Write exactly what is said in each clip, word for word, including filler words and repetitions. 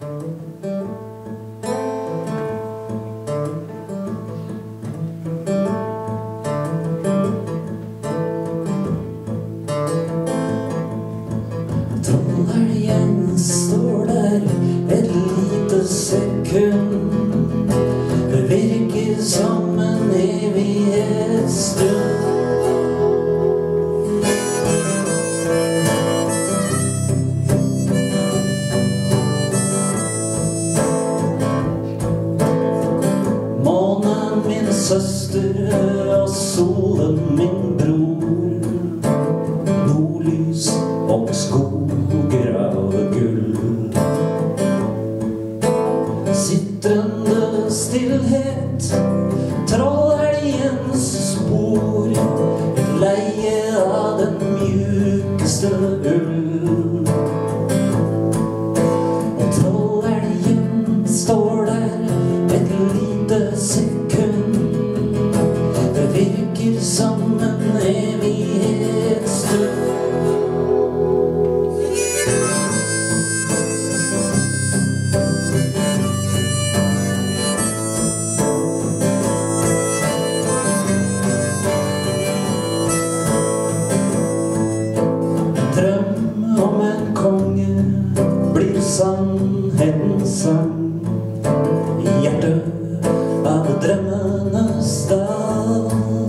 Trollhelgen står der et lite sekund. Det virker som en evighetsstund. Månen min søster og solen min bror. Nordlys og skoger av gull. Sitrende stillhet, trollhelgens spor. Et leie av den mjukeste ull. Og trollhelgen står der et lite sekund. Det virker som en evighetsstund. Drøm om en konge blir sannhetens sang. I hjertet av drømmenes dal.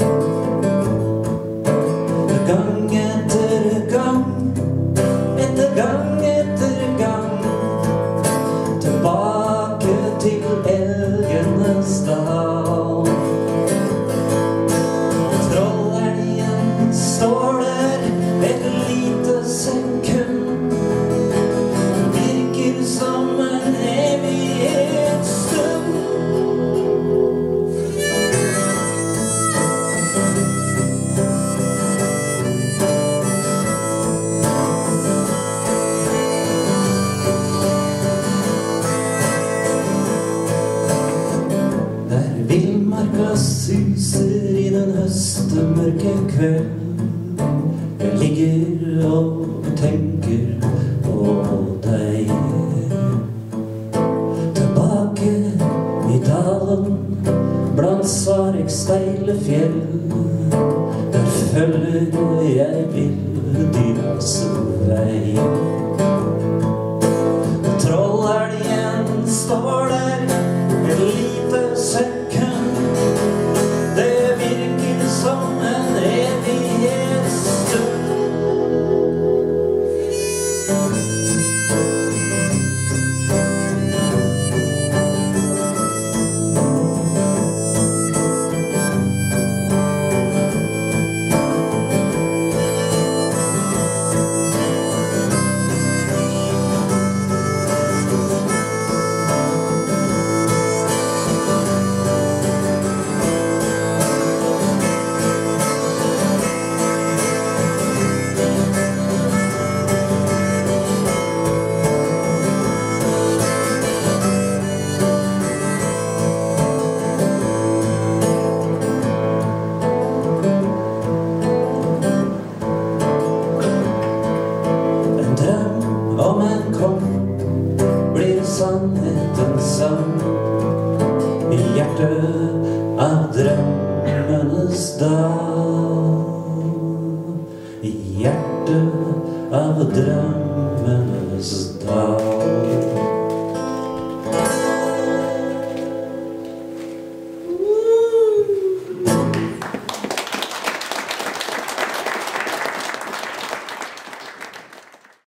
Gang etter gang, etter gang etter gang. Tilbake til elgenes dal. Trollhelgen står der et lite sekund. Virker som en evighetsstund. Der villmarka suser i den høstemørke kveld. Jeg ligger og tenker på deg. Tilbake i dalen blant Svareksteile fjell. Der følger jeg villdyras vei. Trollhelgen står der et lite sekund. Det virker som en evighetsstund. Om en kong blir sannhetens sang. I hjertet av drømmenes dal. I hjertet av drømmenes dal.